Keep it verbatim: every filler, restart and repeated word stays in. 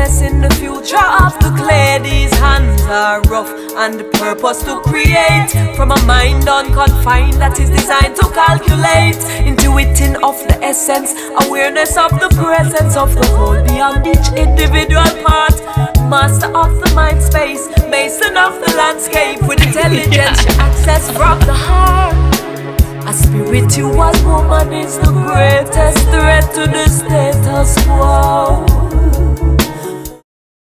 invest in the future of the clay. These hands are rough and the purpose to create from a mind unconfined that is designed to calculate, intuiting of the essence, awareness of the presence of the whole beyond each individual part. Master of the mind space, mason of the landscape, with intelligence you access from the heart. A spiritual woman is the greatest threat to the status quo.